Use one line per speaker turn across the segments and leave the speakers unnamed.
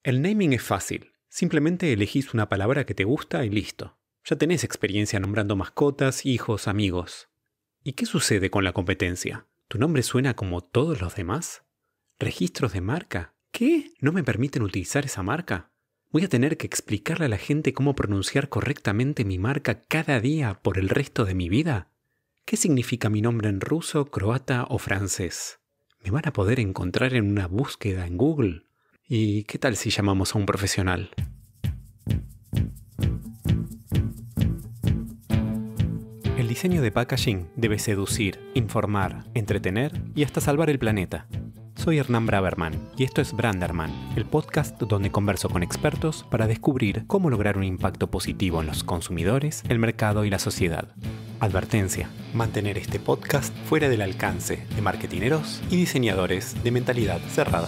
El naming es fácil. Simplemente elegís una palabra que te gusta y listo. Ya tenés experiencia nombrando mascotas, hijos, amigos. ¿Y qué sucede con la competencia? ¿Tu nombre suena como todos los demás? ¿Registros de marca? ¿Qué? ¿No me permiten utilizar esa marca? ¿Voy a tener que explicarle a la gente cómo pronunciar correctamente mi marca cada día por el resto de mi vida? ¿Qué significa mi nombre en ruso, croata o francés? ¿Me van a poder encontrar en una búsqueda en Google? ¿Y qué tal si llamamos a un profesional? El diseño de packaging debe seducir, informar, entretener y hasta salvar el planeta. Soy Hernán Braverman y esto es Branderman, el podcast donde converso con expertos para descubrir cómo lograr un impacto positivo en los consumidores, el mercado y la sociedad. Advertencia: mantener este podcast fuera del alcance de marketineros y diseñadores de mentalidad cerrada.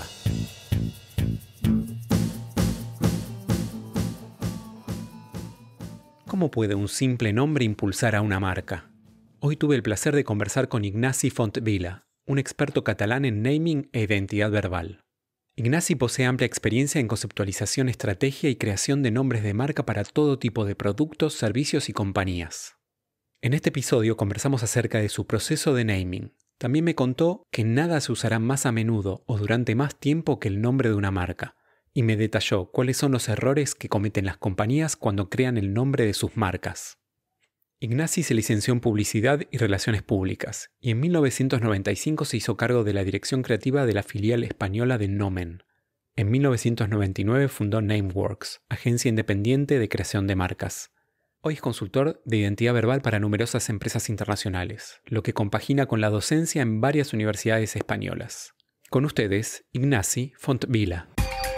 ¿Cómo puede un simple nombre impulsar a una marca? Hoy tuve el placer de conversar con Ignasi Fontvila, un experto catalán en naming e identidad verbal. Ignasi posee amplia experiencia en conceptualización, estrategia y creación de nombres de marca para todo tipo de productos, servicios y compañías. En este episodio conversamos acerca de su proceso de naming. También me contó que nada se usará más a menudo o durante más tiempo que el nombre de una marca, y me detalló cuáles son los errores que cometen las compañías cuando crean el nombre de sus marcas. Ignasi se licenció en Publicidad y Relaciones Públicas, y en 1995 se hizo cargo de la dirección creativa de la filial española de Nomen. En 1999 fundó Nameworks, agencia independiente de creación de marcas. Hoy es consultor de identidad verbal para numerosas empresas internacionales, lo que compagina con la docencia en varias universidades españolas. Con ustedes, Ignasi Fontvila.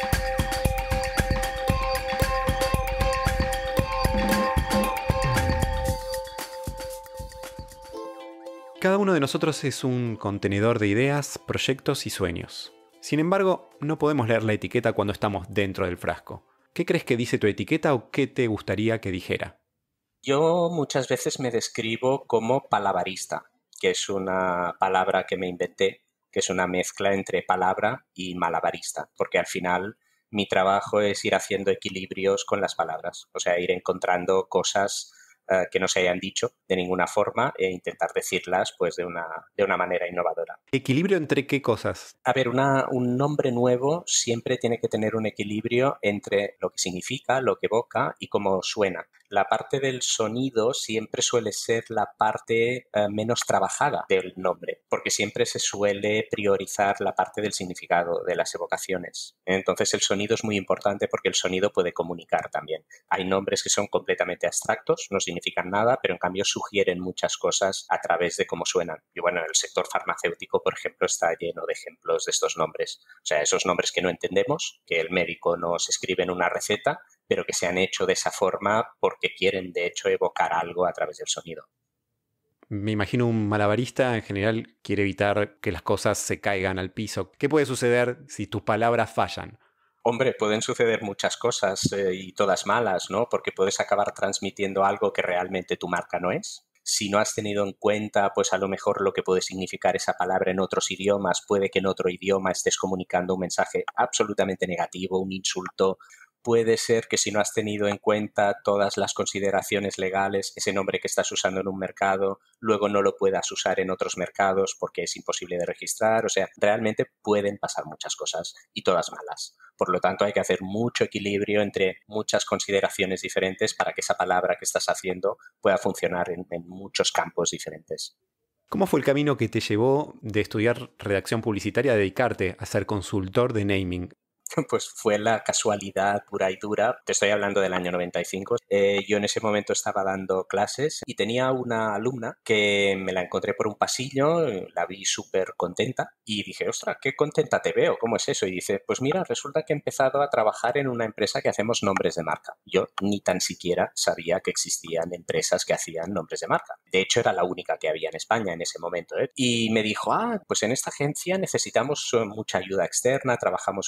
Cada uno de nosotros es un contenedor de ideas, proyectos y sueños. Sin embargo, no podemos leer la etiqueta cuando estamos dentro del frasco. ¿Qué crees que dice tu etiqueta o qué te gustaría que dijera?
Yo muchas veces me describo como palabarista, que es una palabra que me inventé, que es una mezcla entre palabra y malabarista, porque al final mi trabajo es ir haciendo equilibrios con las palabras, o sea, ir encontrando cosas que no se hayan dicho de ninguna forma e intentar decirlas pues de una manera innovadora.
¿Equilibrio entre qué cosas?
A ver, un nombre nuevo siempre tiene que tener un equilibrio entre lo que significa, lo que evoca y cómo suena. La parte del sonido siempre suele ser la parte menos trabajada del nombre, porque siempre se suele priorizar la parte del significado, de las evocaciones. Entonces el sonido es muy importante porque el sonido puede comunicar también. Hay nombres que son completamente abstractos, no significan nada, pero en cambio sugieren muchas cosas a través de cómo suenan. Y bueno, el sector farmacéutico, por ejemplo, está lleno de ejemplos de estos nombres. O sea, esos nombres que no entendemos, que el médico nos escribe en una receta, pero que se han hecho de esa forma porque quieren, de hecho, evocar algo a través del sonido.
Me imagino un malabarista en general quiere evitar que las cosas se caigan al piso. ¿Qué puede suceder si tus palabras fallan?
Hombre, pueden suceder muchas cosas y todas malas, ¿no? Porque puedes acabar transmitiendo algo que realmente tu marca no es. Si no has tenido en cuenta, pues a lo mejor lo que puede significar esa palabra en otros idiomas, puede que en otro idioma estés comunicando un mensaje absolutamente negativo, un insulto. Puede ser que si no has tenido en cuenta todas las consideraciones legales, ese nombre que estás usando en un mercado, luego no lo puedas usar en otros mercados porque es imposible de registrar. O sea, realmente pueden pasar muchas cosas y todas malas. Por lo tanto, hay que hacer mucho equilibrio entre muchas consideraciones diferentes para que esa palabra que estás haciendo pueda funcionar en muchos campos diferentes.
¿Cómo fue el camino que te llevó de estudiar redacción publicitaria a dedicarte a ser consultor de naming?
Pues fue la casualidad pura y dura. Te estoy hablando del año 95. Yo en ese momento estaba dando clases y tenía una alumna que me la encontré por un pasillo, la vi súper contenta y dije, ostras, qué contenta te veo, ¿cómo es eso? Y dice, pues mira, resulta que he empezado a trabajar en una empresa que hacemos nombres de marca. Yo ni tan siquiera sabía que existían empresas que hacían nombres de marca. De hecho, era la única que había en España en ese momento, ¿eh? Y me dijo, pues en esta agencia necesitamos mucha ayuda externa, trabajamos mucho con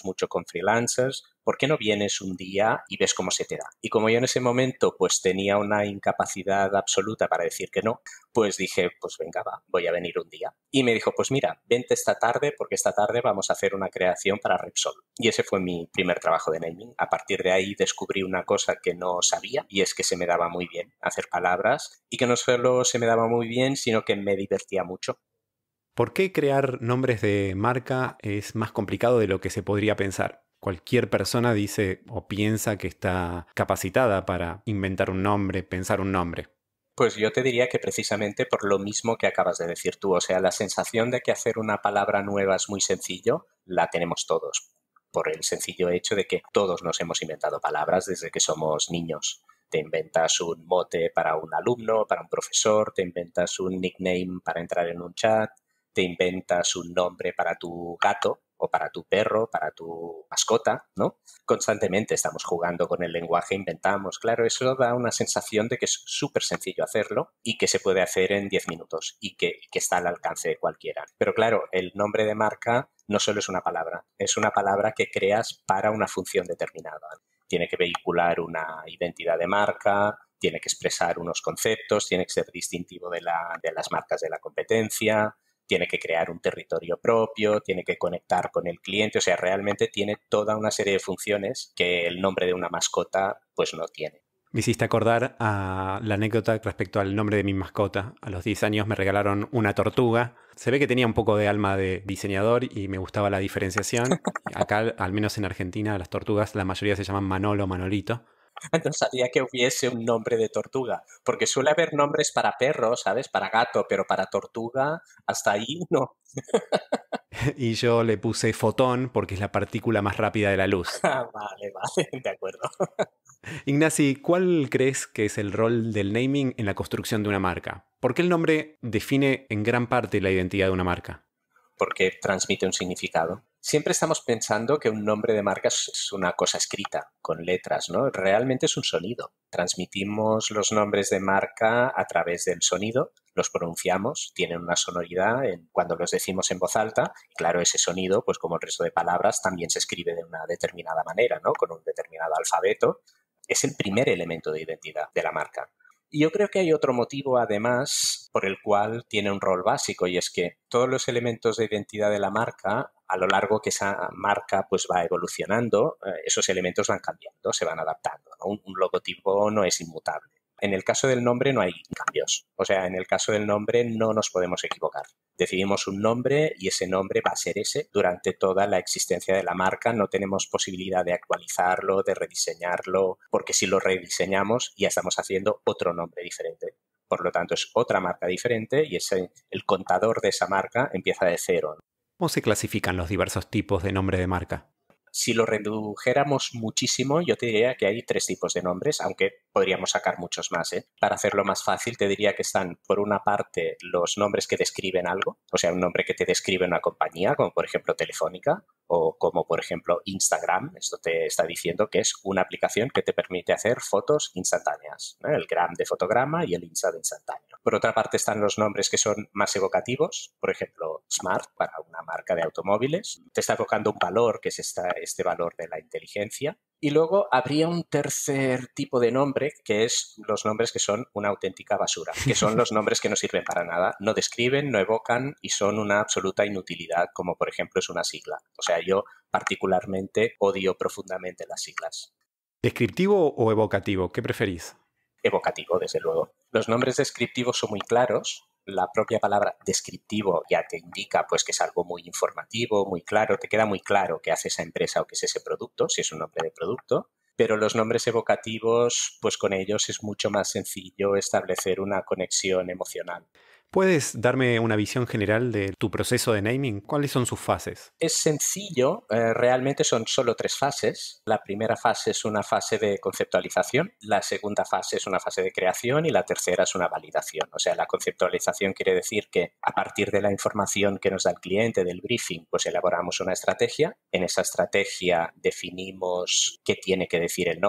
freelancers, ¿por qué no vienes un día y ves cómo se te da? Y como yo en ese momento pues tenía una incapacidad absoluta para decir que no, pues dije, pues venga, va, voy a venir un día. Y me dijo, pues mira, vente esta tarde porque esta tarde vamos a hacer una creación para Repsol. Y ese fue mi primer trabajo de naming. A partir de ahí descubrí una cosa que no sabía y es que se me daba muy bien hacer palabras y que no solo se me daba muy bien, sino que me divertía mucho.
¿Por qué crear nombres de marca es más complicado de lo que se podría pensar? Cualquier persona dice o piensa que está capacitada para inventar un nombre, pensar un nombre.
Pues yo te diría que precisamente por lo mismo que acabas de decir tú, o sea, la sensación de que hacer una palabra nueva es muy sencillo, la tenemos todos, por el sencillo hecho de que todos nos hemos inventado palabras desde que somos niños. Te inventas un mote para un alumno, para un profesor, te inventas un nickname para entrar en un chat, te inventas un nombre para tu gato o para tu perro, para tu mascota, ¿no? Constantemente estamos jugando con el lenguaje, inventamos. Claro, eso da una sensación de que es súper sencillo hacerlo y que se puede hacer en 10 minutos y que está al alcance de cualquiera. Pero claro, el nombre de marca no solo es una palabra que creas para una función determinada. Tiene que vehicular una identidad de marca, tiene que expresar unos conceptos, tiene que ser distintivo de las marcas de la competencia, tiene que crear un territorio propio, tiene que conectar con el cliente, o sea, realmente tiene toda una serie de funciones que el nombre de una mascota pues no tiene.
Me hiciste acordar a la anécdota respecto al nombre de mi mascota. A los 10 años me regalaron una tortuga. Se ve que tenía un poco de alma de diseñador y me gustaba la diferenciación. Acá, al menos en Argentina, las tortugas, la mayoría se llaman Manolo, Manolito.
No sabía que hubiese un nombre de tortuga, porque suele haber nombres para perro, ¿sabes? Para gato, pero para tortuga, hasta ahí no.
Y yo le puse fotón porque es la partícula más rápida de la luz.
Vale, vale, de acuerdo.
Ignasi, ¿cuál crees que es el rol del naming en la construcción de una marca? ¿Por qué el nombre define en gran parte la identidad de una marca?
Porque transmite un significado. Siempre estamos pensando que un nombre de marca es una cosa escrita, con letras, ¿no? Realmente es un sonido. Transmitimos los nombres de marca a través del sonido, los pronunciamos, tienen una sonoridad cuando los decimos en voz alta. Y claro, ese sonido, pues como el resto de palabras, también se escribe de una determinada manera, ¿no? Con un determinado alfabeto. Es el primer elemento de identidad de la marca. Y yo creo que hay otro motivo, además, por el cual tiene un rol básico, y es que todos los elementos de identidad de la marca, a lo largo que esa marca pues va evolucionando, esos elementos van cambiando, se van adaptando, ¿no? Un logotipo no es inmutable. En el caso del nombre no hay cambios. O sea, en el caso del nombre no nos podemos equivocar. Decidimos un nombre y ese nombre va a ser ese durante toda la existencia de la marca. No tenemos posibilidad de actualizarlo, de rediseñarlo, porque si lo rediseñamos ya estamos haciendo otro nombre diferente. Por lo tanto, es otra marca diferente y el contador de esa marca empieza de cero.
¿Cómo se clasifican los diversos tipos de nombre de marca?
Si lo redujéramos muchísimo, yo te diría que hay 3 tipos de nombres, aunque podríamos sacar muchos más, ¿eh? Para hacerlo más fácil, te diría que están, por una parte, los nombres que describen algo, o sea, un nombre que te describe una compañía, como por ejemplo Telefónica, o como por ejemplo Instagram. Esto te está diciendo que es una aplicación que te permite hacer fotos instantáneas, ¿no? El gram de fotograma y el insta de instantáneo. Por otra parte están los nombres que son más evocativos, por ejemplo Smart para una marca de automóviles. Te está evocando un valor que es este valor de la inteligencia. Y luego habría un tercer tipo de nombre, que es los nombres que son una auténtica basura, que son los nombres que no sirven para nada, no describen, no evocan y son una absoluta inutilidad, como por ejemplo es una sigla. O sea, yo particularmente odio profundamente las siglas.
¿Descriptivo o evocativo? ¿Qué preferís?
Evocativo, desde luego. Los nombres descriptivos son muy claros. La propia palabra descriptivo ya te indica pues que es algo muy informativo, muy claro, te queda muy claro qué hace esa empresa o qué es ese producto, si es un nombre de producto. Pero los nombres evocativos, pues con ellos es mucho más sencillo establecer una conexión emocional.
¿Puedes darme una visión general de tu proceso de naming? ¿Cuáles son sus fases?
Es sencillo, realmente son solo 3 fases. La primera fase es una fase de conceptualización, la segunda fase es una fase de creación y la tercera es una validación. O sea, la conceptualización quiere decir que a partir de la información que nos da el cliente, del briefing, pues elaboramos una estrategia. En esa estrategia definimos qué tiene que decir el nombre,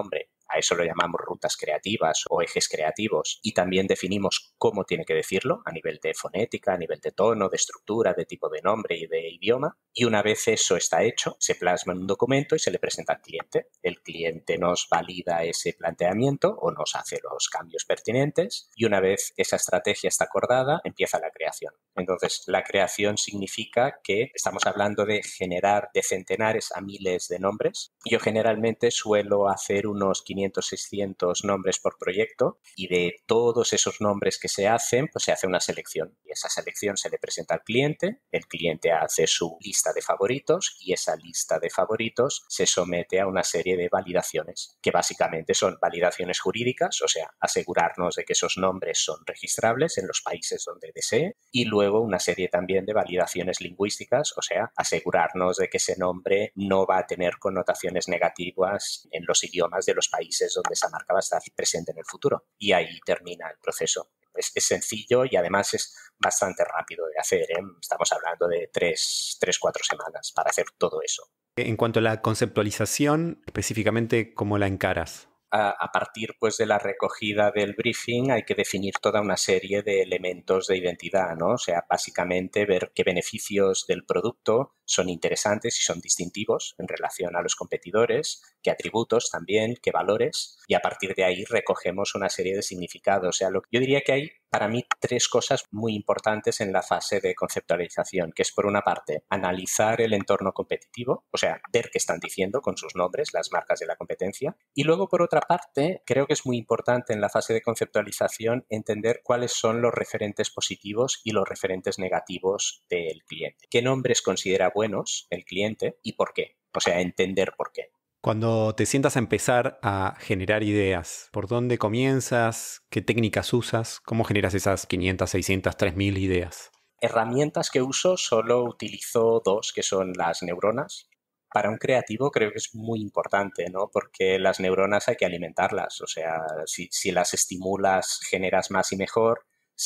A eso lo llamamos rutas creativas o ejes creativos. Y también definimos cómo tiene que decirlo a nivel de fonética, a nivel de tono, de estructura, de tipo de nombre y de idioma. Y una vez eso está hecho, se plasma en un documento y se le presenta al cliente. El cliente nos valida ese planteamiento o nos hace los cambios pertinentes. Y una vez esa estrategia está acordada, empieza la creación. Entonces, la creación significa que estamos hablando de generar de centenares a miles de nombres. Yo generalmente suelo hacer unos 500, 600 nombres por proyecto y de todos esos nombres que se hacen, pues se hace una selección. Y esa selección se le presenta al cliente, el cliente hace su lista de favoritos y esa lista de favoritos se somete a una serie de validaciones, que básicamente son validaciones jurídicas, o sea, asegurarnos de que esos nombres son registrables en los países donde desee, y luego una serie también de validaciones lingüísticas, o sea, asegurarnos de que ese nombre no va a tener connotaciones negativas en los idiomas de los países donde esa marca va a estar presente en el futuro. Y ahí termina el proceso. Es sencillo y además es bastante rápido de hacer, ¿eh? Estamos hablando de 4 semanas para hacer todo eso.
En cuanto a la conceptualización, específicamente, ¿cómo la encaras?
A partir pues de la recogida del briefing hay que definir toda una serie de elementos de identidad, ¿no? O sea, básicamente ver qué beneficios del producto son interesantes y son distintivos en relación a los competidores, qué atributos también, qué valores, y a partir de ahí recogemos una serie de significados. O sea, yo diría que hay para mí 3 cosas muy importantes en la fase de conceptualización, que es por una parte analizar el entorno competitivo, o sea, ver qué están diciendo con sus nombres las marcas de la competencia, y luego por otra parte creo que es muy importante en la fase de conceptualización entender cuáles son los referentes positivos y los referentes negativos del cliente. ¿Qué nombres considera buenos el cliente y por qué? O sea, entender por qué.
Cuando te sientas a empezar a generar ideas, ¿por dónde comienzas? ¿Qué técnicas usas? ¿Cómo generas esas 500, 600, 3000 ideas?
Herramientas que uso, solo utilizo 2, que son las neuronas. Para un creativo creo que es muy importante, ¿no? Porque las neuronas hay que alimentarlas. O sea, si las estimulas, generas más y mejor.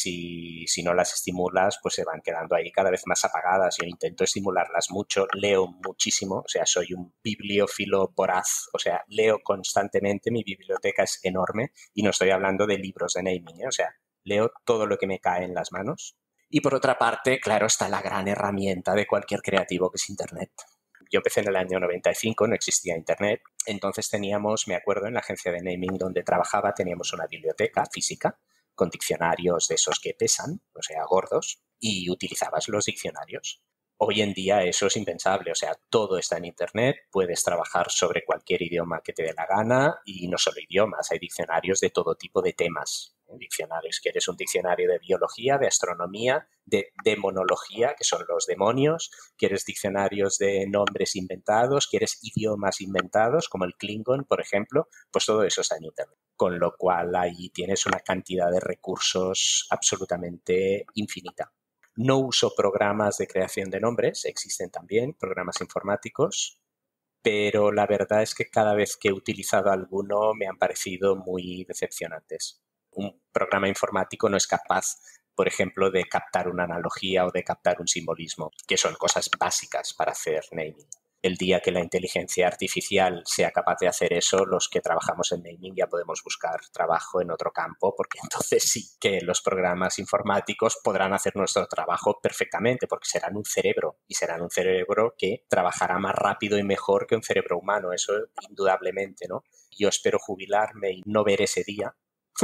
Si no las estimulas, pues se van quedando ahí cada vez más apagadas. Yo intento estimularlas mucho, leo muchísimo, o sea, soy un bibliófilo voraz, o sea, leo constantemente, mi biblioteca es enorme y no estoy hablando de libros de naming, ¿eh? O sea, leo todo lo que me cae en las manos. Y por otra parte, claro, está la gran herramienta de cualquier creativo que es Internet. Yo empecé en el año 95, no existía Internet, entonces teníamos, me acuerdo, en la agencia de naming donde trabajaba, teníamos una biblioteca física con diccionarios de esos que pesan, o sea, gordos, y utilizabas los diccionarios. Hoy en día eso es impensable, o sea, todo está en Internet, puedes trabajar sobre cualquier idioma que te dé la gana y no solo idiomas, hay diccionarios de todo tipo de temas. Diccionarios, quieres un diccionario de biología, de astronomía, de demonología, que son los demonios, quieres diccionarios de nombres inventados, quieres idiomas inventados, como el Klingon, por ejemplo, pues todo eso está en Internet. Con lo cual ahí tienes una cantidad de recursos absolutamente infinita. No uso programas de creación de nombres, existen también programas informáticos, pero la verdad es que cada vez que he utilizado alguno me han parecido muy decepcionantes. Un programa informático no es capaz, por ejemplo, de captar una analogía o de captar un simbolismo, que son cosas básicas para hacer naming. El día que la inteligencia artificial sea capaz de hacer eso, los que trabajamos en naming ya podemos buscar trabajo en otro campo, porque entonces sí que los programas informáticos podrán hacer nuestro trabajo perfectamente, porque serán un cerebro, y serán un cerebro que trabajará más rápido y mejor que un cerebro humano, eso indudablemente, ¿no? Yo espero jubilarme y no ver ese día,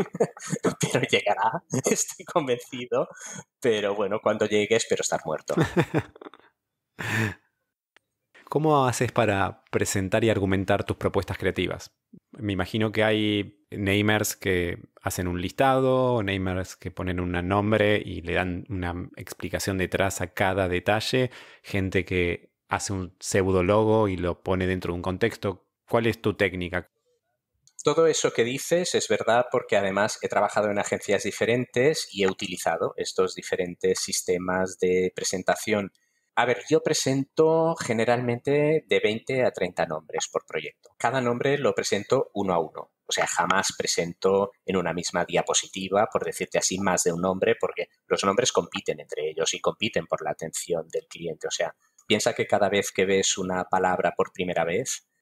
pero llegará, estoy convencido, pero bueno, cuando llegue espero estar muerto.
¿Cómo haces para presentar y argumentar tus propuestas creativas? Me imagino que hay namers que hacen un listado, namers que ponen un nombre y le dan una explicación detrás a cada detalle, gente que hace un pseudo logo y lo pone dentro de un contexto. ¿Cuál es tu técnica?
Todo eso que dices es verdad porque además he trabajado en agencias diferentes y he utilizado estos diferentes sistemas de presentación. A ver, yo presento generalmente de 20 a 30 nombres por proyecto. Cada nombre lo presento uno a uno. O sea, jamás presento en una misma diapositiva, por decirte así, más de un nombre, porque los nombres compiten entre ellos y compiten por la atención del cliente. O sea, piensa que cada vez que ves una palabra por primera vez,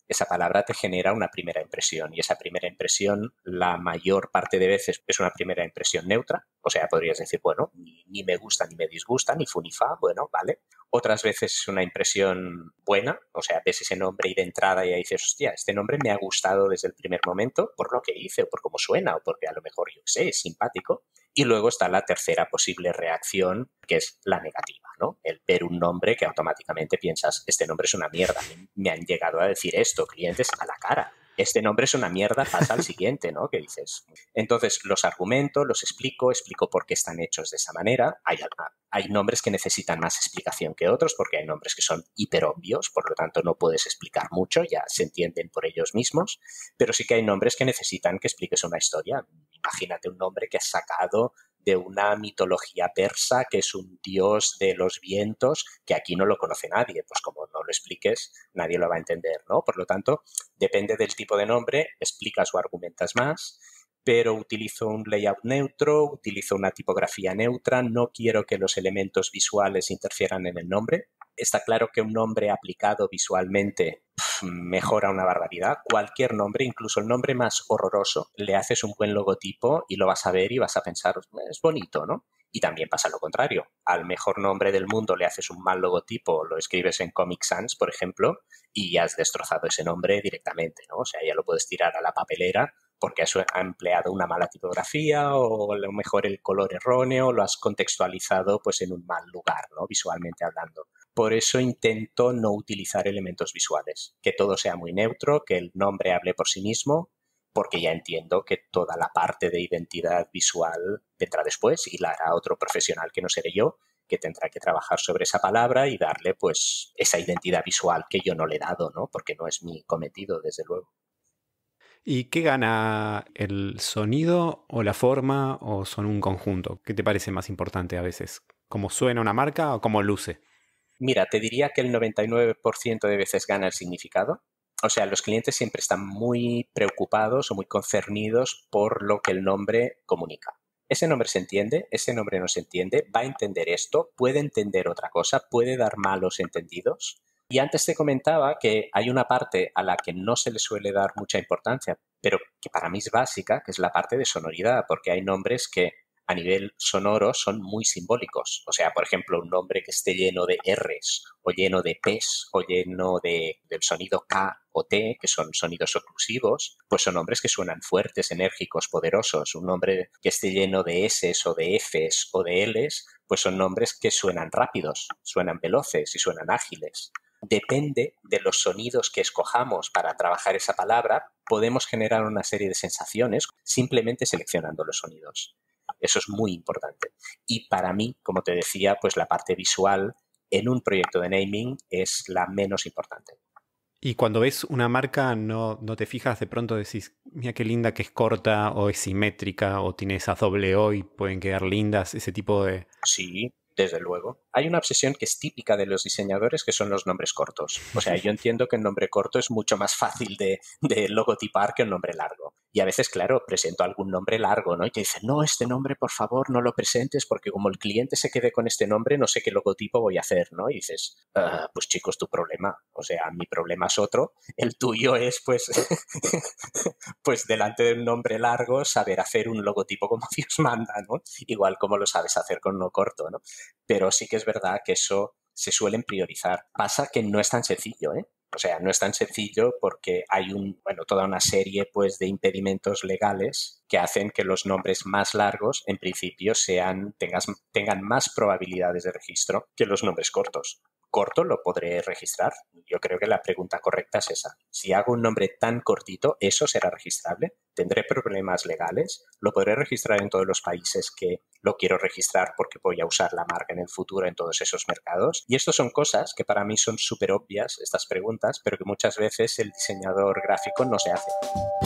esa palabra te genera una primera impresión y esa primera impresión la mayor parte de veces es una primera impresión neutra, o sea, podrías decir, bueno, ni me gusta ni me disgusta, ni fu ni fa, bueno, vale. Otras veces es una impresión buena, o sea, ves ese nombre y de entrada ya dices, hostia, este nombre me ha gustado desde el primer momento por lo que dice o por cómo suena o porque a lo mejor, yo sé, es simpático. Y luego está la tercera posible reacción, que es la negativa, ¿no? El ver un nombre que automáticamente piensas, este nombre es una mierda. Me han llegado a decir esto, clientes a la cara. Este nombre es una mierda, pasa al siguiente, ¿no? ¿Qué dices? Entonces, los argumento, los explico por qué están hechos de esa manera. Hay nombres que necesitan más explicación que otros, porque hay nombres que son hiperobvios, por lo tanto no puedes explicar mucho, ya se entienden por ellos mismos, pero sí que hay nombres que necesitan que expliques una historia. Imagínate un nombre que has sacado de una mitología persa que es un dios de los vientos que aquí no lo conoce nadie, pues como no lo expliques nadie lo va a entender, ¿no? Por lo tanto, depende del tipo de nombre, explicas o argumentas más, pero utilizo un layout neutro, utilizo una tipografía neutra, no quiero que los elementos visuales interfieran en el nombre. Está claro que un nombre aplicado visualmente mejora una barbaridad. Cualquier nombre, incluso el nombre más horroroso, le haces un buen logotipo y lo vas a ver y vas a pensar, es bonito, ¿no? Y también pasa lo contrario. Al mejor nombre del mundo le haces un mal logotipo, lo escribes en Comic Sans, por ejemplo, y ya has destrozado ese nombre directamente, ¿no? O sea, ya lo puedes tirar a la papelera porque ha empleado una mala tipografía o a lo mejor el color erróneo, lo has contextualizado pues en un mal lugar, ¿no? Visualmente hablando. Por eso intento no utilizar elementos visuales, que todo sea muy neutro, que el nombre hable por sí mismo, porque ya entiendo que toda la parte de identidad visual vendrá después y la hará otro profesional que no seré yo, que tendrá que trabajar sobre esa palabra y darle pues esa identidad visual que yo no le he dado, ¿no? Porque no es mi cometido, desde luego.
¿Y qué gana el sonido o la forma o son un conjunto? ¿Qué te parece más importante a veces? ¿Cómo suena una marca o cómo luce?
Mira, te diría que el 99% de veces gana el significado. O sea, los clientes siempre están muy preocupados o muy concernidos por lo que el nombre comunica. Ese nombre se entiende, ese nombre no se entiende, va a entender esto, puede entender otra cosa, puede dar malos entendidos. Y antes te comentaba que hay una parte a la que no se le suele dar mucha importancia, pero que para mí es básica, que es la parte de sonoridad, porque hay nombres que a nivel sonoro son muy simbólicos. O sea, por ejemplo, un nombre que esté lleno de R's o lleno de P's o lleno del sonido K o T, que son sonidos oclusivos, pues son nombres que suenan fuertes, enérgicos, poderosos. Un nombre que esté lleno de S's o de F's o de L's, pues son nombres que suenan rápidos, suenan veloces y suenan ágiles. Depende de los sonidos que escojamos para trabajar esa palabra, podemos generar una serie de sensaciones simplemente seleccionando los sonidos. Eso es muy importante. Y para mí, como te decía, pues la parte visual en un proyecto de naming es la menos importante.
Y cuando ves una marca, no te fijas, de pronto decís, mira qué linda que es corta, o es simétrica, o tiene esas doble O y pueden quedar lindas, ese tipo de...
Sí, desde luego. Hay una obsesión que es típica de los diseñadores, que son los nombres cortos. O sea, yo entiendo que el nombre corto es mucho más fácil de logotipar que el nombre largo. Y a veces, claro, presento algún nombre largo, ¿no? Y te dicen, no, este nombre, por favor, no lo presentes porque como el cliente se quede con este nombre, no sé qué logotipo voy a hacer, ¿no? Y dices, pues chicos, tu problema. O sea, mi problema es otro. El tuyo es, pues, pues delante de un nombre largo, saber hacer un logotipo como Dios manda, ¿no? Igual como lo sabes hacer con uno corto, ¿no? Pero sí que es verdad que eso se suelen priorizar. Pasa que no es tan sencillo, ¿eh? O sea, no es tan sencillo porque hay toda una serie pues de impedimentos legales que hacen que los nombres más largos en principio tengan más probabilidades de registro que los nombres cortos. Corto lo podré registrar. Yo creo que la pregunta correcta es esa. Si hago un nombre tan cortito, ¿eso será registrable? ¿Tendré problemas legales? ¿Lo podré registrar en todos los países que lo quiero registrar porque voy a usar la marca en el futuro en todos esos mercados? Y estas son cosas que para mí son súper obvias, estas preguntas, pero que muchas veces el diseñador gráfico no se hace.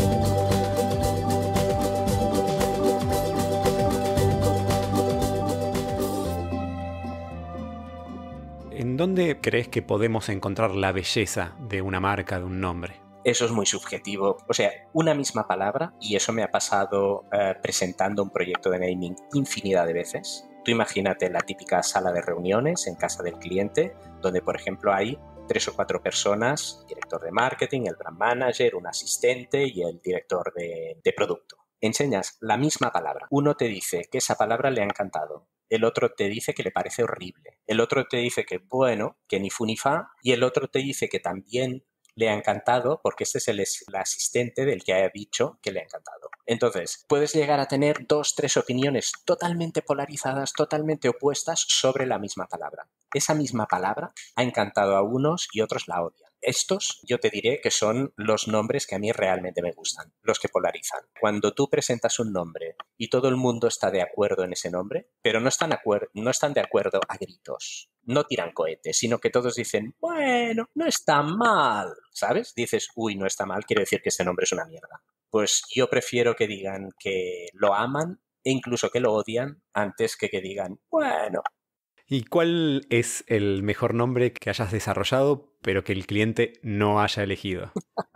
¿En dónde crees que podemos encontrar la belleza de una marca, de un nombre?
Eso es muy subjetivo. O sea, una misma palabra, y eso me ha pasado presentando un proyecto de naming infinidad de veces. Tú imagínate la típica sala de reuniones en casa del cliente, donde, por ejemplo, hay 3 o 4 personas, director de marketing, el brand manager, un asistente y el director de producto. Enseñas la misma palabra. Uno te dice que esa palabra le ha encantado. El otro te dice que le parece horrible. El otro te dice que bueno, que ni fu ni fa. Y el otro te dice que también le ha encantado porque este es el asistente del que ha dicho que le ha encantado. Entonces, puedes llegar a tener 2, 3 opiniones totalmente polarizadas, totalmente opuestas sobre la misma palabra. Esa misma palabra ha encantado a unos y otros la odian. Estos yo te diré que son los nombres que a mí realmente me gustan, los que polarizan. Cuando tú presentas un nombre y todo el mundo está de acuerdo en ese nombre, pero no están de acuerdo a gritos, no tiran cohetes, sino que todos dicen, bueno, no está mal, ¿sabes? Dices, uy, no está mal, quiere decir que este nombre es una mierda. Pues yo prefiero que digan que lo aman e incluso que lo odian antes que digan, bueno.
¿Y cuál es el mejor nombre que hayas desarrollado, pero que el cliente no haya elegido?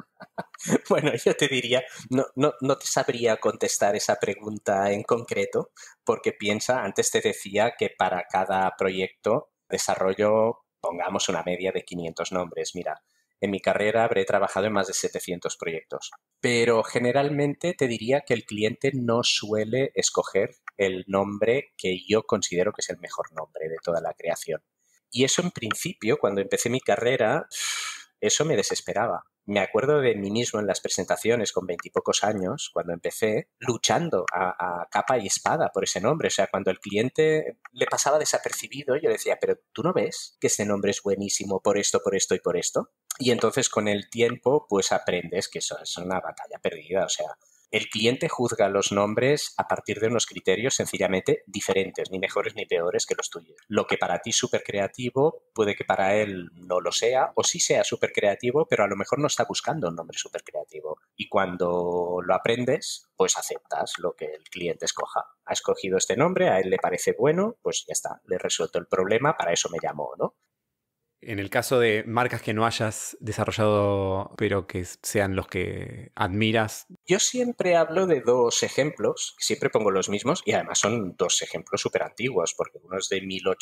Bueno, yo te diría, no te sabría contestar esa pregunta en concreto, porque piensa, antes te decía que para cada proyecto desarrollo, pongamos una media de 500 nombres. Mira, en mi carrera habré trabajado en más de 700 proyectos, pero generalmente te diría que el cliente no suele escoger el nombre que yo considero que es el mejor nombre de toda la creación. Y eso en principio, cuando empecé mi carrera, eso me desesperaba. Me acuerdo de mí mismo en las presentaciones con 20 y pocos años, cuando empecé, luchando a capa y espada por ese nombre. O sea, cuando el cliente le pasaba desapercibido, yo decía, pero ¿tú no ves que ese nombre es buenísimo por esto, por esto y por esto? Y entonces con el tiempo, pues aprendes que eso es una batalla perdida. O sea, el cliente juzga los nombres a partir de unos criterios sencillamente diferentes, ni mejores ni peores que los tuyos. Lo que para ti es súper creativo puede que para él no lo sea, o sí sea súper creativo, pero a lo mejor no está buscando un nombre súper creativo. Y cuando lo aprendes, pues aceptas lo que el cliente escoja. Ha escogido este nombre, a él le parece bueno, pues ya está, le he resuelto el problema, para eso me llamó, ¿no?
En el caso de marcas que no hayas desarrollado, pero que sean los que admiras.
Yo siempre hablo de dos ejemplos, siempre pongo los mismos y además son dos ejemplos súper antiguos, porque uno es de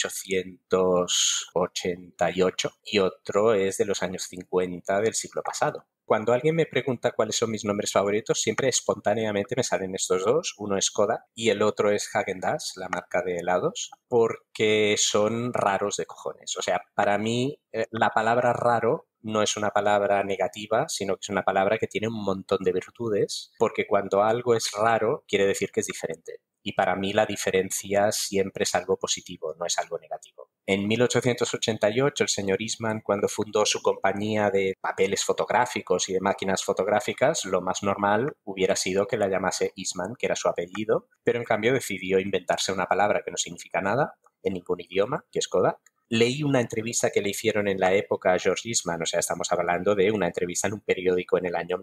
1888 y otro es de los años 50 del siglo pasado. Cuando alguien me pregunta cuáles son mis nombres favoritos, siempre espontáneamente me salen estos dos. Uno es Kodak y el otro es Häagen-Dazs, la marca de helados, porque son raros de cojones. O sea, para mí la palabra raro no es una palabra negativa, sino que es una palabra que tiene un montón de virtudes, porque cuando algo es raro, quiere decir que es diferente. Y para mí la diferencia siempre es algo positivo, no es algo negativo. En 1888, el señor Eastman, cuando fundó su compañía de papeles fotográficos y de máquinas fotográficas, lo más normal hubiera sido que la llamase Eastman, que era su apellido, pero en cambio decidió inventarse una palabra que no significa nada en ningún idioma, que es Kodak. Leí una entrevista que le hicieron en la época a George Eastman, o sea, estamos hablando de una entrevista en un periódico en el año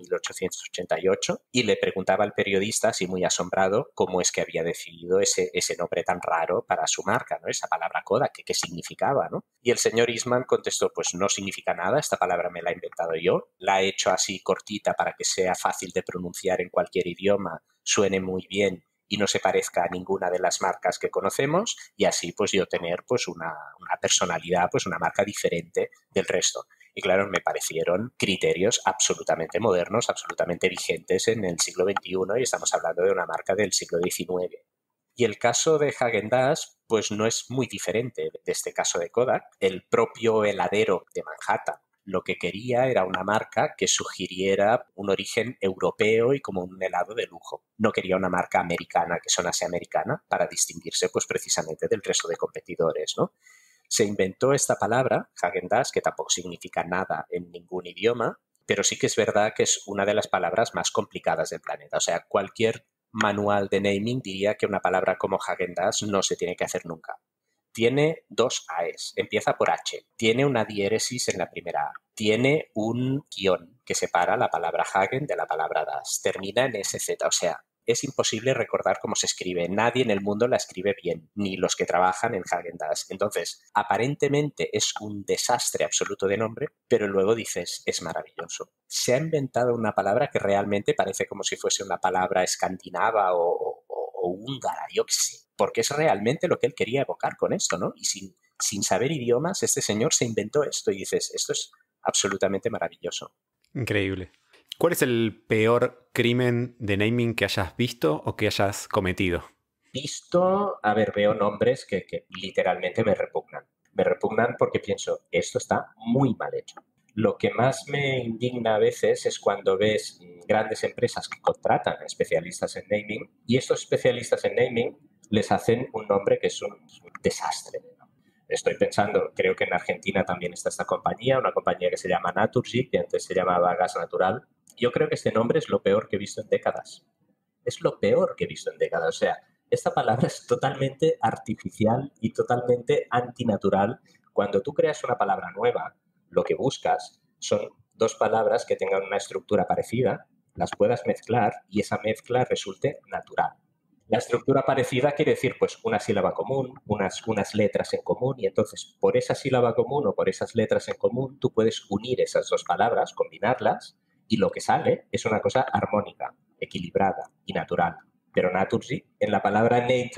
1888, y le preguntaba al periodista, así muy asombrado, cómo es que había decidido ese nombre tan raro para su marca, ¿no? Esa palabra Kodak, ¿qué significaba, no? Y el señor Eastman contestó, pues no significa nada, esta palabra me la he inventado yo, la he hecho así cortita para que sea fácil de pronunciar en cualquier idioma, suene muy bien y no se parezca a ninguna de las marcas que conocemos y así pues yo tener pues una personalidad, pues una marca diferente del resto. Y claro, me parecieron criterios absolutamente modernos, absolutamente vigentes en el siglo XXI y estamos hablando de una marca del siglo XIX. Y el caso de Häagen-Dazs pues no es muy diferente de este caso de Kodak. El propio heladero de Manhattan lo que quería era una marca que sugiriera un origen europeo y como un helado de lujo. No quería una marca americana que sonase americana para distinguirse pues precisamente del resto de competidores, ¿no? Se inventó esta palabra, Häagen-Dazs, que tampoco significa nada en ningún idioma, pero sí que es verdad que es una de las palabras más complicadas del planeta. O sea, cualquier manual de naming diría que una palabra como Häagen-Dazs no se tiene que hacer nunca. Tiene dos AES, empieza por H, tiene una diéresis en la primera A, tiene un guión que separa la palabra Hagen de la palabra Das, termina en SZ, o sea, es imposible recordar cómo se escribe. Nadie en el mundo la escribe bien, ni los que trabajan en Häagen-Dazs. Entonces, aparentemente es un desastre absoluto de nombre, pero luego dices, es maravilloso. Se ha inventado una palabra que realmente parece como si fuese una palabra escandinava o húngara, yo qué sé, porque es realmente lo que él quería evocar con esto, ¿no? Y sin saber idiomas, este señor se inventó esto y dices, esto es absolutamente maravilloso.
Increíble. ¿Cuál es el peor crimen de naming que hayas visto o que hayas cometido?
Visto, a ver, veo nombres que literalmente me repugnan. Me repugnan porque pienso, esto está muy mal hecho. Lo que más me indigna a veces es cuando ves grandes empresas que contratan a especialistas en naming y estos especialistas en naming les hacen un nombre que es un desastre. Estoy pensando, creo que en Argentina también está esta compañía, una compañía que se llama Naturgy, que antes se llamaba Gas Natural. Yo creo que este nombre es lo peor que he visto en décadas. Es lo peor que he visto en décadas. O sea, esta palabra es totalmente artificial y totalmente antinatural. Cuando tú creas una palabra nueva, lo que buscas son dos palabras que tengan una estructura parecida, las puedas mezclar y esa mezcla resulte natural. La estructura parecida quiere decir pues una sílaba común, unas letras en común y entonces por esa sílaba común o por esas letras en común tú puedes unir esas dos palabras, combinarlas y lo que sale es una cosa armónica, equilibrada y natural. Pero Naturgy, en la palabra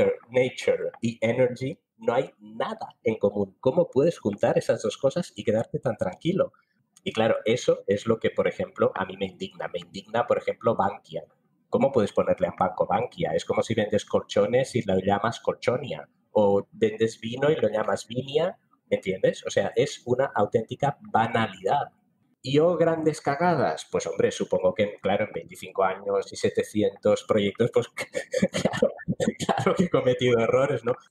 nature y energy no hay nada en común. ¿Cómo puedes juntar esas dos cosas y quedarte tan tranquilo? Y claro, eso es lo que, por ejemplo, a mí me indigna. Me indigna, por ejemplo, Bankia. ¿Cómo puedes ponerle a banco Bankia? Es como si vendes colchones y lo llamas colchonia. O vendes vino y lo llamas vinia, ¿entiendes? O sea, es una auténtica banalidad. ¿Y yo grandes cagadas? Pues hombre, supongo que, claro, en 25 años y 700 proyectos, pues claro, claro que he cometido errores, ¿no?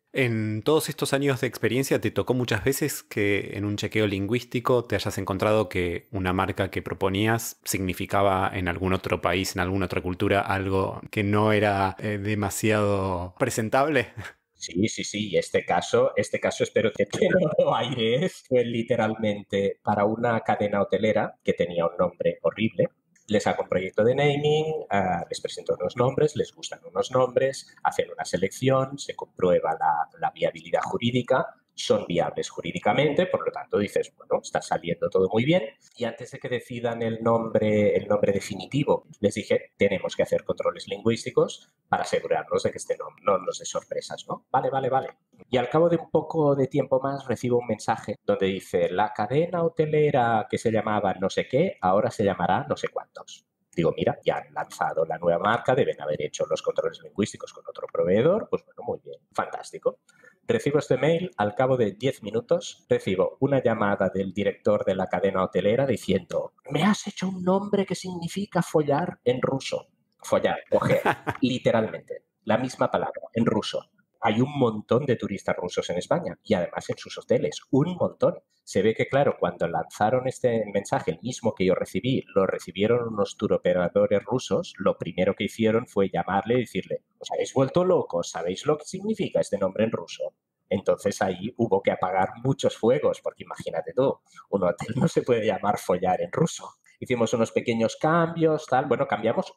En todos estos años de experiencia, ¿te tocó muchas veces que en un chequeo lingüístico te hayas encontrado que una marca que proponías significaba en algún otro país, en alguna otra cultura, algo que no era demasiado presentable?
Sí, sí, sí. Este caso espero que no lo aires. Fue literalmente para una cadena hotelera que tenía un nombre horrible. Les hago un proyecto de naming, les presento unos nombres, les gustan unos nombres, hacen una selección, se comprueba la viabilidad jurídica, son viables jurídicamente, por lo tanto dices, bueno, está saliendo todo muy bien. Y antes de que decidan el nombre definitivo, les dije, tenemos que hacer controles lingüísticos para asegurarnos de que este nombre no nos dé sorpresas, ¿no? Vale, vale, vale. Y al cabo de un poco de tiempo más recibo un mensaje donde dice, la cadena hotelera que se llamaba no sé qué, ahora se llamará no sé cuántos. Digo, mira, ya han lanzado la nueva marca, deben haber hecho los controles lingüísticos con otro proveedor, pues bueno, muy bien, fantástico. Recibo este mail, al cabo de 10 minutos recibo una llamada del director de la cadena hotelera diciendo, me has hecho un nombre que significa follar en ruso. Follar, coger, literalmente, la misma palabra, en ruso. Hay un montón de turistas rusos en España y además en sus hoteles, un montón. Se ve que, claro, cuando lanzaron este mensaje, el mismo que yo recibí, lo recibieron unos turoperadores rusos, lo primero que hicieron fue llamarle y decirle, os habéis vuelto locos, ¿sabéis lo que significa este nombre en ruso? Entonces ahí hubo que apagar muchos fuegos, porque imagínate tú, un hotel no se puede llamar follar en ruso. Hicimos unos pequeños cambios, tal, bueno, cambiamos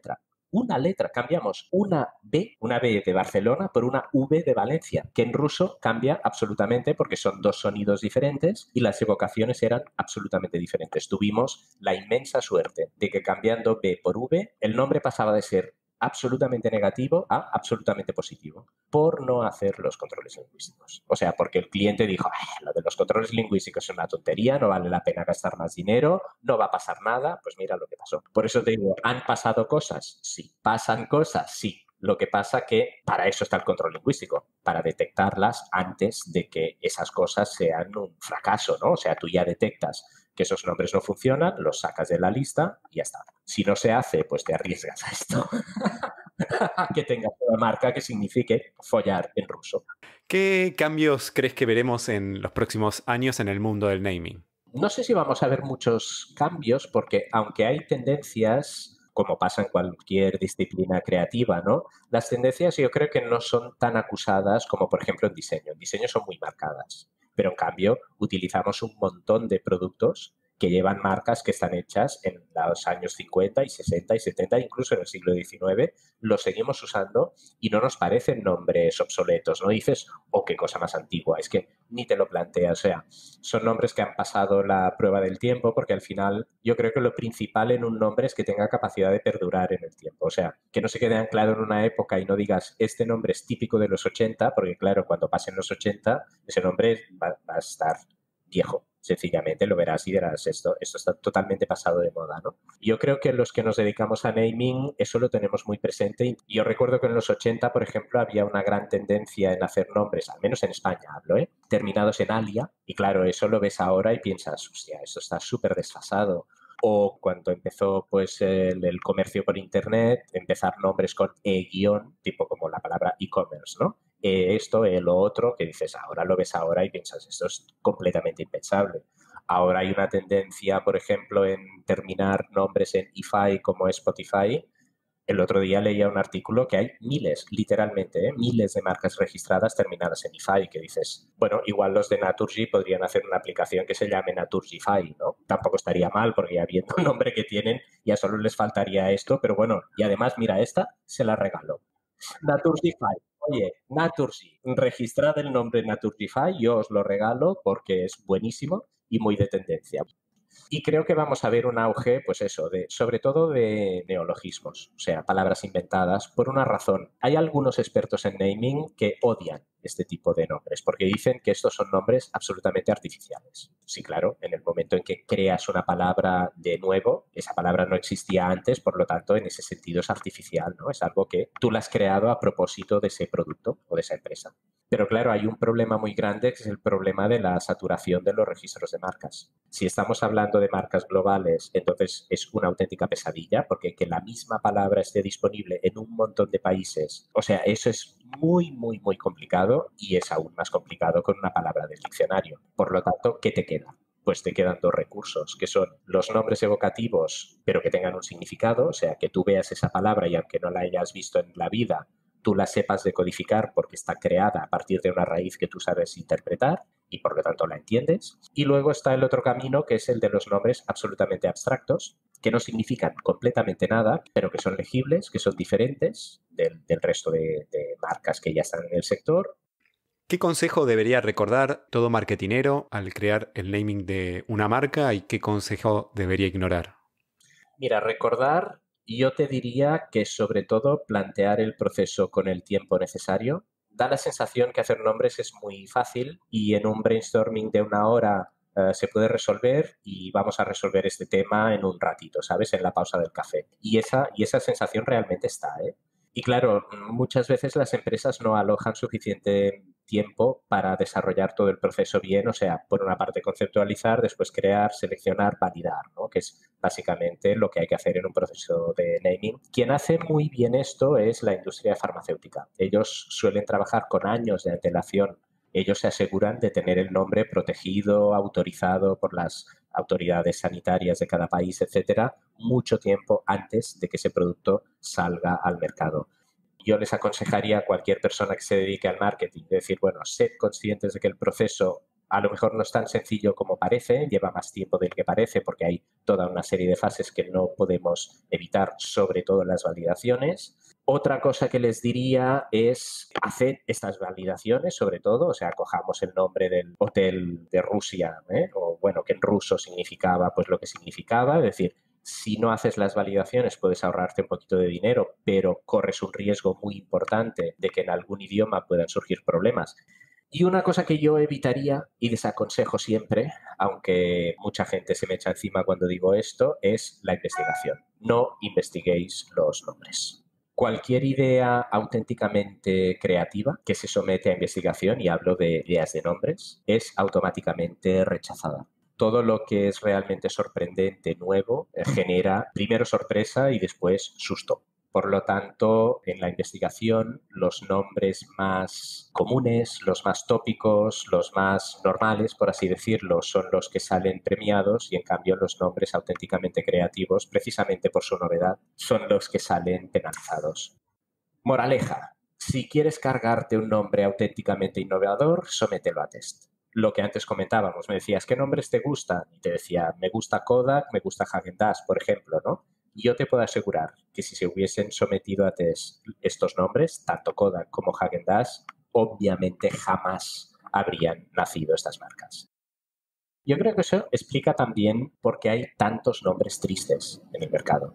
una letra, cambiamos una B de Barcelona por una V de Valencia, que en ruso cambia absolutamente porque son dos sonidos diferentes y las evocaciones eran absolutamente diferentes. Tuvimos la inmensa suerte de que cambiando B por V, el nombre pasaba de ser absolutamente negativo a absolutamente positivo por no hacer los controles lingüísticos. O sea, porque el cliente dijo, lo de los controles lingüísticos es una tontería, no vale la pena gastar más dinero, no va a pasar nada, pues mira lo que pasó. Por eso te digo, ¿han pasado cosas? Sí. ¿Pasan cosas? Sí. Lo que pasa que para eso está el control lingüístico, para detectarlas antes de que esas cosas sean un fracaso, ¿no? O sea, tú ya detectas que esos nombres no funcionan, los sacas de la lista y ya está. Si no se hace, pues te arriesgas a esto. Que tengas una marca que signifique follar en ruso.
¿Qué cambios crees que veremos en los próximos años en el mundo del naming?
No sé si vamos a ver muchos cambios porque aunque hay tendencias, como pasa en cualquier disciplina creativa, ¿no? Las tendencias yo creo que no son tan acusadas como por ejemplo en diseño. En diseño son muy marcadas, pero en cambio utilizamos un montón de productos que llevan marcas que están hechas en los años 50 y 60 y 70, incluso en el siglo XIX, los seguimos usando y no nos parecen nombres obsoletos, ¿no? Dices, oh, qué cosa más antigua, es que ni te lo planteas, o sea, son nombres que han pasado la prueba del tiempo porque al final yo creo que lo principal en un nombre es que tenga capacidad de perdurar en el tiempo, o sea, que no se quede anclado en una época y no digas, este nombre es típico de los 80, porque claro, cuando pasen los 80, ese nombre va a estar viejo. Sencillamente lo verás y dirás, esto está totalmente pasado de moda, ¿no? Yo creo que los que nos dedicamos a naming, eso lo tenemos muy presente. Y yo recuerdo que en los 80, por ejemplo, había una gran tendencia en hacer nombres, al menos en España hablo, terminados en alia. Y claro, eso lo ves ahora y piensas, hostia, esto está súper desfasado. O cuando empezó pues el comercio por internet, empezar nombres con e-guión, tipo como la palabra e-commerce, ¿no? Esto, lo otro, que dices, ahora lo ves ahora y piensas, esto es completamente impensable. Ahora hay una tendencia, por ejemplo, en terminar nombres en IFI como Spotify. El otro día leía un artículo que hay miles, literalmente, miles de marcas registradas terminadas en IFI, que dices, bueno, igual los de Naturgy podrían hacer una aplicación que se llame Naturgify, ¿no? Tampoco estaría mal, porque ya viendo el nombre que tienen, ya solo les faltaría esto, pero bueno, y además, mira, esta se la regalo. Naturgify. Oye, Naturgy, registrad el nombre Naturgify, yo os lo regalo porque es buenísimo y muy de tendencia. Y creo que vamos a ver un auge, pues eso, sobre todo de neologismos, o sea, palabras inventadas, por una razón. Hay algunos expertos en naming que odian este tipo de nombres, porque dicen que estos son nombres absolutamente artificiales. Sí, claro, en el momento en que creas una palabra de nuevo, esa palabra no existía antes, por lo tanto, en ese sentido es artificial, ¿no? Es algo que tú la has creado a propósito de ese producto o de esa empresa. Pero claro, hay un problema muy grande que es el problema de la saturación de los registros de marcas. Si estamos hablando de marcas globales, entonces es una auténtica pesadilla porque que la misma palabra esté disponible en un montón de países, o sea, eso es muy, muy, muy complicado y es aún más complicado con una palabra del diccionario. Por lo tanto, ¿qué te queda? Pues te quedan dos recursos, que son los nombres evocativos, pero que tengan un significado, o sea, que tú veas esa palabra y aunque no la hayas visto en la vida, tú la sepas decodificar porque está creada a partir de una raíz que tú sabes interpretar y por lo tanto la entiendes. Y luego está el otro camino que es el de los nombres absolutamente abstractos, que no significan completamente nada, pero que son legibles, que son diferentes del resto de marcas que ya están en el sector.
¿Qué consejo debería recordar todo marketinero al crear el naming de una marca y qué consejo debería ignorar?
Mira, recordar, yo te diría que sobre todo plantear el proceso con el tiempo necesario. Da la sensación que hacer nombres es muy fácil y en un brainstorming de una hora se puede resolver y vamos a resolver este tema en un ratito, ¿sabes? En la pausa del café. Y esa sensación realmente está, ¿eh? Y claro, muchas veces las empresas no alojan suficiente tiempo para desarrollar todo el proceso bien, o sea, por una parte conceptualizar, después crear, seleccionar, validar, ¿no? Que es básicamente lo que hay que hacer en un proceso de naming. Quien hace muy bien esto es la industria farmacéutica. Ellos suelen trabajar con años de antelación. Ellos se aseguran de tener el nombre protegido, autorizado por las autoridades sanitarias de cada país, etcétera, mucho tiempo antes de que ese producto salga al mercado. Yo les aconsejaría a cualquier persona que se dedique al marketing decir, bueno, sed conscientes de que el proceso a lo mejor no es tan sencillo como parece, lleva más tiempo del que parece porque hay toda una serie de fases que no podemos evitar, sobre todo en las validaciones. Otra cosa que les diría es hacer estas validaciones, sobre todo, o sea, cojamos el nombre del hotel de Rusia, o bueno, que en ruso significaba pues lo que significaba, es decir, si no haces las validaciones puedes ahorrarte un poquito de dinero, pero corres un riesgo muy importante de que en algún idioma puedan surgir problemas. Y una cosa que yo evitaría y desaconsejo siempre, aunque mucha gente se me echa encima cuando digo esto, es la investigación. No investiguéis los nombres. Cualquier idea auténticamente creativa que se somete a investigación, y hablo de ideas de nombres, es automáticamente rechazada. Todo lo que es realmente sorprendente, nuevo, genera primero sorpresa y después susto. Por lo tanto, en la investigación, los nombres más comunes, los más tópicos, los más normales, por así decirlo, son los que salen premiados y, en cambio, los nombres auténticamente creativos, precisamente por su novedad, son los que salen penalizados. Moraleja, si quieres cargarte un nombre auténticamente innovador, somételo a test. lo que antes comentábamos. Me decías, ¿qué nombres te gustan? Y te decía, me gusta Kodak, me gusta Häagen-Dazs, por ejemplo, ¿no? Y yo te puedo asegurar que si se hubiesen sometido a test estos nombres, tanto Kodak como Häagen-Dazs, obviamente jamás habrían nacido estas marcas. Yo creo que eso explica también por qué hay tantos nombres tristes en el mercado.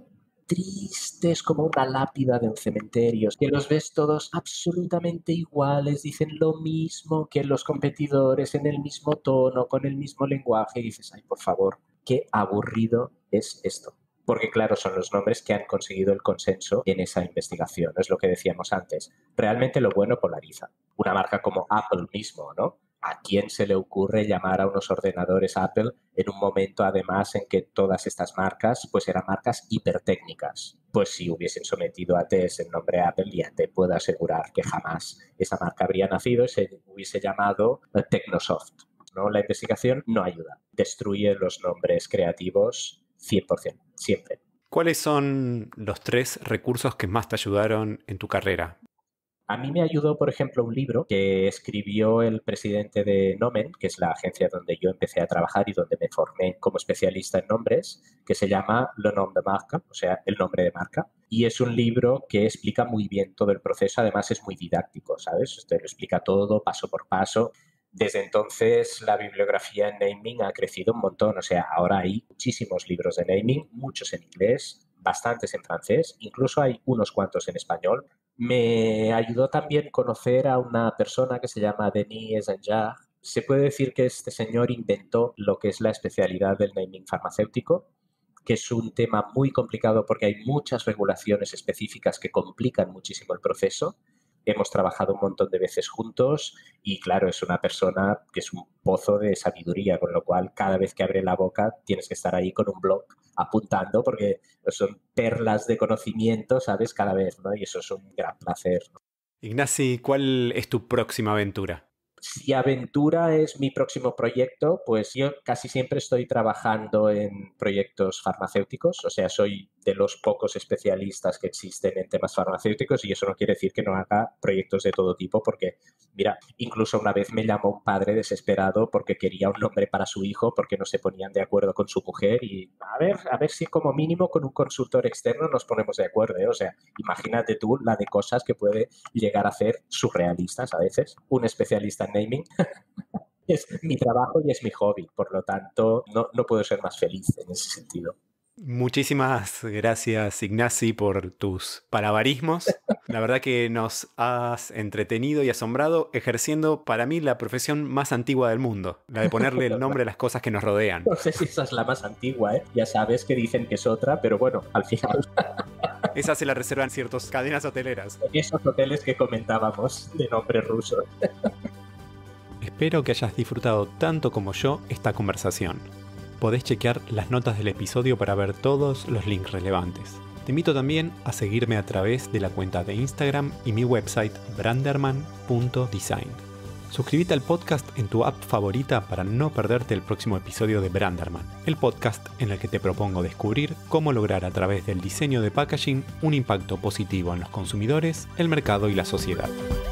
Tristes como una lápida de un cementerio, que los ves todos absolutamente iguales, dicen lo mismo que los competidores, en el mismo tono, con el mismo lenguaje, y dices, ay, por favor, qué aburrido es esto. Porque claro, son los nombres que han conseguido el consenso en esa investigación, es lo que decíamos antes. Realmente lo bueno polariza. Una marca como Apple mismo, ¿no? ¿A quién se le ocurre llamar a unos ordenadores Apple en un momento además en que todas estas marcas pues eran marcas hipertécnicas? Pues si hubiesen sometido a test el nombre Apple, ya te puedo asegurar que jamás esa marca habría nacido y se hubiese llamado Technosoft, ¿no? La investigación no ayuda, destruye los nombres creativos 100%, siempre.
¿Cuáles son los 3 recursos que más te ayudaron en tu carrera?
A mí me ayudó, por ejemplo, un libro que escribió el presidente de Nomen, que es la agencia donde yo empecé a trabajar y donde me formé como especialista en nombres, que se llama Le Nom de Marque, o sea, el nombre de marca. Y es un libro que explica muy bien todo el proceso, además es muy didáctico, ¿sabes? Te lo explica todo, paso por paso. Desde entonces la bibliografía en naming ha crecido un montón, o sea, ahora hay muchísimos libros de naming, muchos en inglés, bastantes en francés, incluso hay unos cuantos en español. Me ayudó también conocer a una persona que se llama Denis Ezenjar. Se puede decir que este señor inventó lo que es la especialidad del naming farmacéutico, que es un tema muy complicado porque hay muchas regulaciones específicas que complican muchísimo el proceso. Hemos trabajado un montón de veces juntos y claro, es una persona que es un pozo de sabiduría, con lo cual cada vez que abre la boca tienes que estar ahí con un blog apuntando porque son perlas de conocimiento, ¿sabes? Cada vez, ¿no? Y eso es un gran placer, ¿no?
Ignasi, ¿cuál es tu próxima aventura?
Si aventura es mi próximo proyecto, pues yo casi siempre estoy trabajando en proyectos farmacéuticos, o sea, soy de los pocos especialistas que existen en temas farmacéuticos y eso no quiere decir que no haga proyectos de todo tipo porque, mira, incluso una vez me llamó un padre desesperado porque quería un nombre para su hijo porque no se ponían de acuerdo con su mujer y a ver si como mínimo con un consultor externo nos ponemos de acuerdo, ¿eh? O sea, imagínate tú la de cosas que puede llegar a hacer surrealistas a veces un especialista en naming. Es mi trabajo y es mi hobby, por lo tanto no puedo ser más feliz en ese sentido.
Muchísimas gracias, Ignasi, por tus palabarismos. La verdad que nos has entretenido y asombrado ejerciendo para mí la profesión más antigua del mundo, la de ponerle el nombre a las cosas que nos rodean.
No sé si esa es la más antigua, ¿eh? Ya sabes que dicen que es otra, pero bueno, al final...
Esa se la reservan ciertas cadenas hoteleras.
Esos hoteles que comentábamos de nombre ruso.
Espero que hayas disfrutado tanto como yo esta conversación. Podés chequear las notas del episodio para ver todos los links relevantes. Te invito también a seguirme a través de la cuenta de Instagram y mi website branderman.design. Suscríbete al podcast en tu app favorita para no perderte el próximo episodio de Branderman, el podcast en el que te propongo descubrir cómo lograr a través del diseño de packaging un impacto positivo en los consumidores, el mercado y la sociedad.